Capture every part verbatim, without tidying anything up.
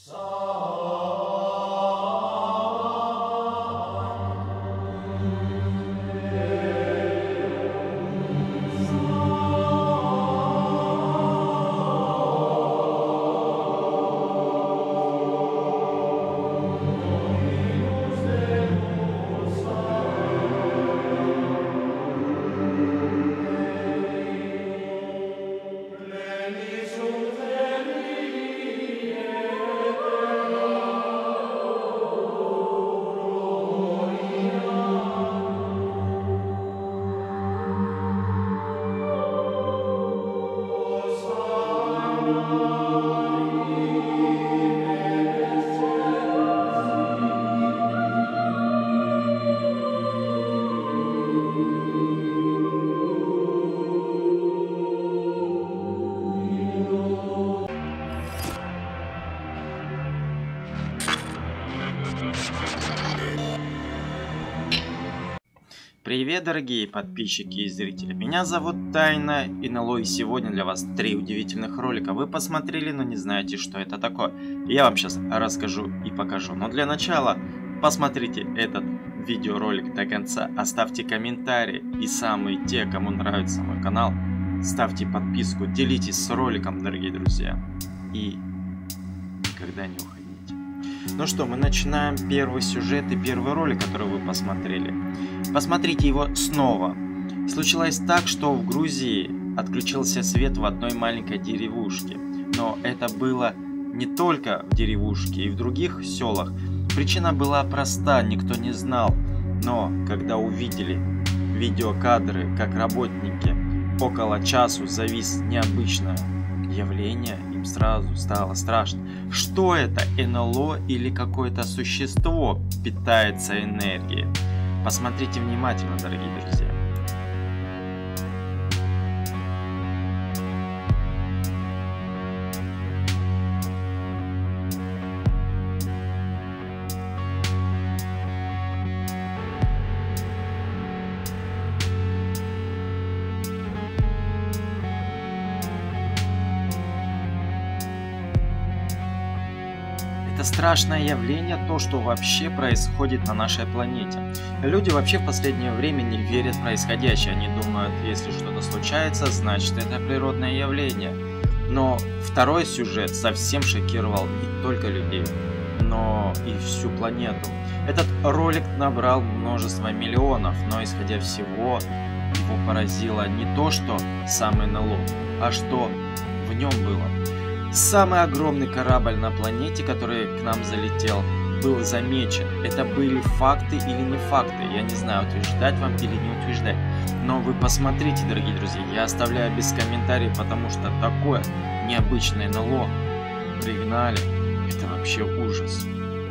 Привет, дорогие подписчики и зрители, меня зовут Тайна НЛО, и сегодня для вас три удивительных ролика. Вы посмотрели, но не знаете, что это такое. Я вам сейчас расскажу и покажу, но для начала посмотрите этот видеоролик до конца, оставьте комментарии, и самые те, кому нравится мой канал, ставьте подписку, делитесь с роликом, дорогие друзья, и никогда не уходите. Ну что, мы начинаем первый сюжет и первый ролик, который вы посмотрели. Посмотрите его снова. Случилось так, что в Грузии отключился свет в одной маленькой деревушке. Но это было не только в деревушке, и в других селах. Причина была проста, никто не знал. Но когда увидели видеокадры, как работники около часу завис необычное явление, им сразу стало страшно. Что это, НЛО или какое-то существо питается энергией? Посмотрите внимательно, дорогие друзья. Это страшное явление, то, что вообще происходит на нашей планете. Люди вообще в последнее время не верят в происходящее. Они думают, если что-то случается, значит это природное явление. Но второй сюжет совсем шокировал не только людей, но и всю планету. Этот ролик набрал множество миллионов, но исходя всего, его поразило не то, что сам НЛО, а что в нем было. Самый огромный корабль на планете, который к нам залетел, был замечен. Это были факты или не факты, я не знаю, утверждать вам или не утверждать. Но вы посмотрите, дорогие друзья, я оставляю без комментариев, потому что такое необычное НЛО пригнали. Это вообще ужас.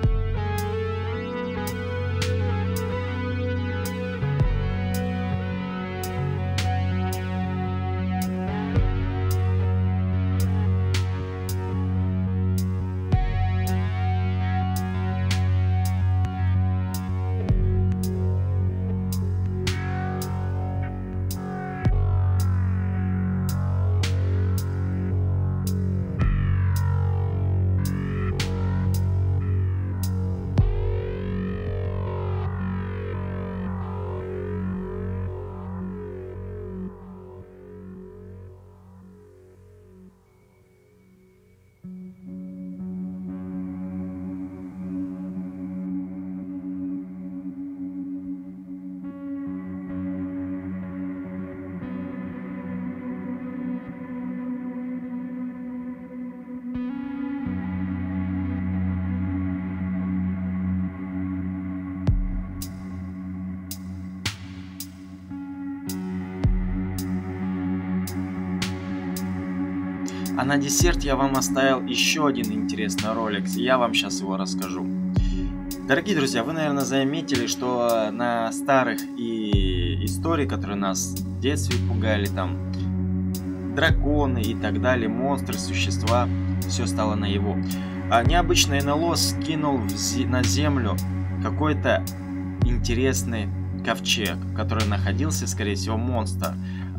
А на десерт я вам оставил еще один интересный ролик, я вам сейчас его расскажу. Дорогие друзья, вы, наверное, заметили, что на старых и истории, которые нас в детстве пугали, там драконы и так далее, монстры, существа, все стало наяву. А необычный НЛО скинул на землю какой-то интересный ковчег, в котором находился, скорее всего, монстр. А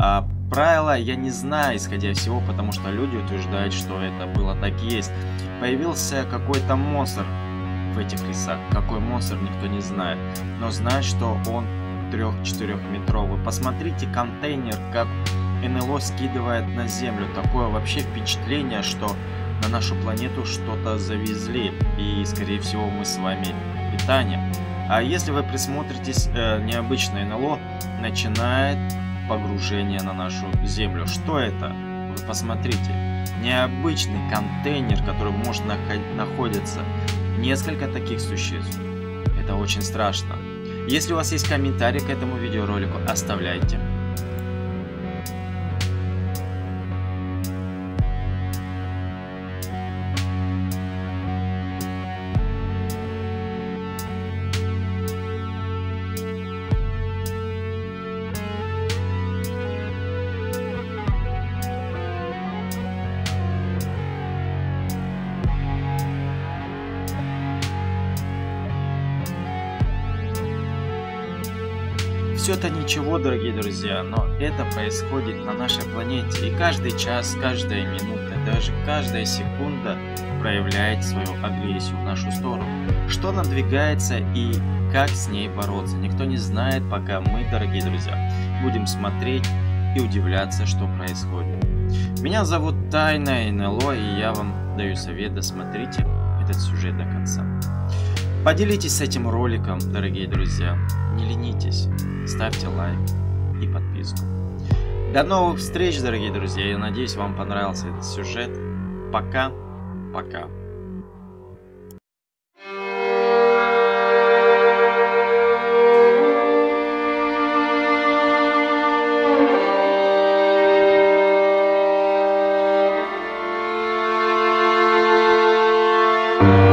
правила я не знаю, исходя из всего, потому что люди утверждают, что это было так и есть. Появился какой-то монстр в этих лесах. Какой монстр, никто не знает. Но знает, что он трех-четырехметровый. Посмотрите контейнер, как эн эл о скидывает на землю. Такое вообще впечатление, что на нашу планету что-то завезли. И, скорее всего, мы с вами питание. А если вы присмотритесь, э, необычное эн эл о начинает погружение на нашу землю. Что это? Вы посмотрите. Необычный контейнер, который может находиться несколько таких существ. Это очень страшно. Если у вас есть комментарий к этому видеоролику, оставляйте. Все это ничего, дорогие друзья, но это происходит на нашей планете. И каждый час, каждая минута, даже каждая секунда проявляет свою агрессию в нашу сторону. Что надвигается и как с ней бороться, никто не знает, пока мы, дорогие друзья, будем смотреть и удивляться, что происходит. Меня зовут Тайна эн эл о, и я вам даю совет: досмотрите этот сюжет до конца. Поделитесь с этим роликом, дорогие друзья. Не ленитесь, ставьте лайк и подписку. До новых встреч, дорогие друзья. Я надеюсь, вам понравился этот сюжет. Пока-пока. you